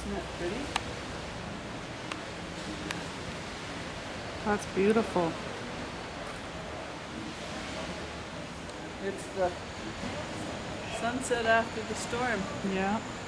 Isn't that pretty? That's beautiful. It's the sunset after the storm. Yeah.